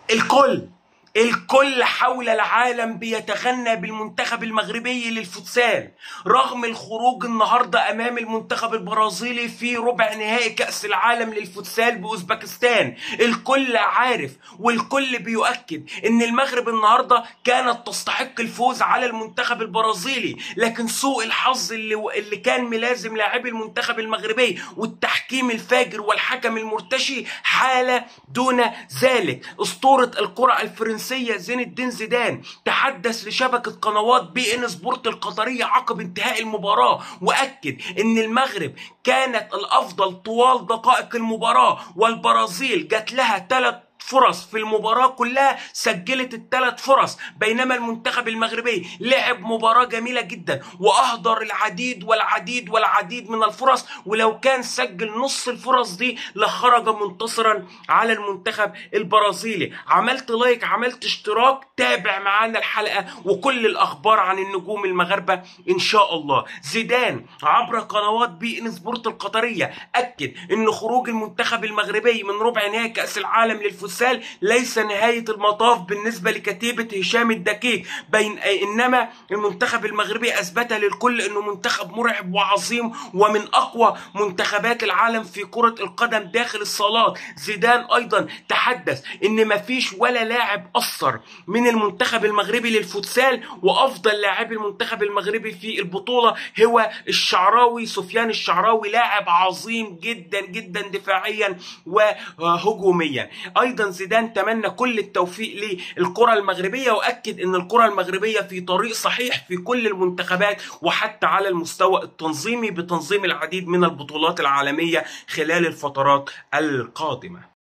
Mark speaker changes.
Speaker 1: الكل حول العالم بيتغنى بالمنتخب المغربي للفوتسال رغم الخروج النهارده امام المنتخب البرازيلي في ربع نهائي كأس العالم للفوتسال باوزبكستان. الكل عارف والكل بيؤكد ان المغرب النهارده كانت تستحق الفوز على المنتخب البرازيلي، لكن سوء الحظ اللي كان ملازم لاعبي المنتخب المغربي والتحكيم الفاجر والحكم المرتشي حالة دون ذلك. اسطورة الكرة الفرنسية زين الدين زيدان تحدث لشبكة قنوات بي ان سبورت القطرية عقب انتهاء المباراة واكد ان المغرب كانت الافضل طوال دقائق المباراة، والبرازيل جات لها 3 فرص في المباراة كلها سجلت ال3 فرص، بينما المنتخب المغربي لعب مباراة جميلة جدا واهدر العديد والعديد والعديد من الفرص، ولو كان سجل نص الفرص دي لخرج منتصرا على المنتخب البرازيلي. عملت لايك، عملت اشتراك، تابع معانا الحلقة وكل الاخبار عن النجوم المغاربة ان شاء الله. زيدان عبر قنوات بي ان سبورت القطرية اكد ان خروج المنتخب المغربي من ربع نهائي كأس العالم للفوتسال ليس نهاية المطاف بالنسبة لكتيبة هشام الدقيق، إنما المنتخب المغربي أثبت للكل أنه منتخب مرعب وعظيم ومن أقوى منتخبات العالم في كرة القدم داخل الصالات. زيدان أيضا تحدث أن مفيش ولا لاعب أثر من المنتخب المغربي للفوتسال، وأفضل لاعب المنتخب المغربي في البطولة هو الشعراوي، سفيان الشعراوي، لاعب عظيم جدا جدا دفاعيا وهجوميا. أيضا زيدان تمنى كل التوفيق للكرة المغربية وأكد أن الكرة المغربية في طريق صحيح في كل المنتخبات وحتى على المستوى التنظيمي بتنظيم العديد من البطولات العالمية خلال الفترات القادمة.